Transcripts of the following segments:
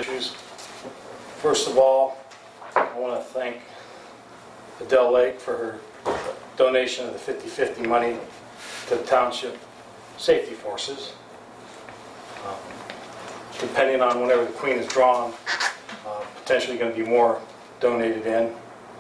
issues. First of all, I want to thank Adele Lake for her donation of the 50/50 money to the township safety forces. Depending on whenever the queen is drawn, potentially going to be more donated in.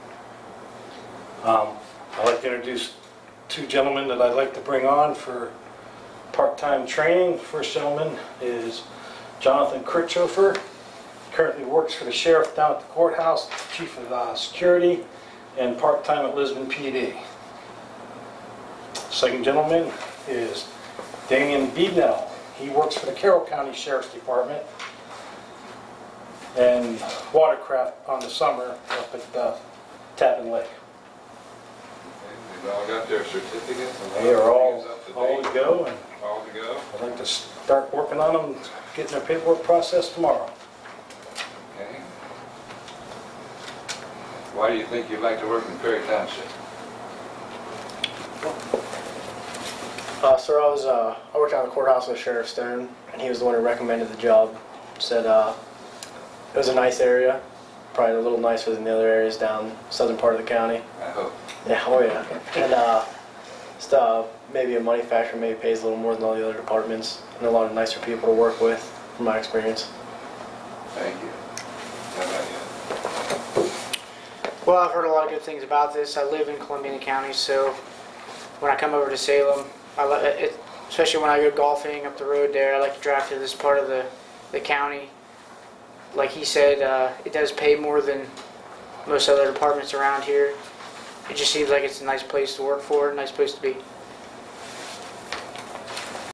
I'd like to introduce two gentlemen that I'd like to bring on for part-time training. The first gentleman is Jonathan Kirchhofer. Currently works for the sheriff down at the courthouse, chief of security, and part-time at Lisbon PD. Second gentleman is Damian Beadnell. He works for the Carroll County Sheriff's Department and watercraft on the summer up at Tappan Lake. They've all got their certificates. And they are all to go, and all to go. I'd like to start working on them, getting their paperwork processed tomorrow. Okay. Why do you think you'd like to work in Perry Township? Sir, I worked out of the courthouse with Sheriff Stern, and he was the one who recommended the job. Said it was a nice area, probably a little nicer than the other areas down southern part of the county. I hope. Yeah, oh yeah. And just maybe a money factor, maybe pays a little more than all the other departments, and a lot of nicer people to work with, from my experience. Thank you. How about you? Well, I've heard a lot of good things about this. I live in Columbiana County, so when I come over to Salem, especially when I go golfing up the road there, I like to drive to this part of the county. Like he said, it does pay more than most other departments around here. It just seems like it's a nice place to work for, a nice place to be.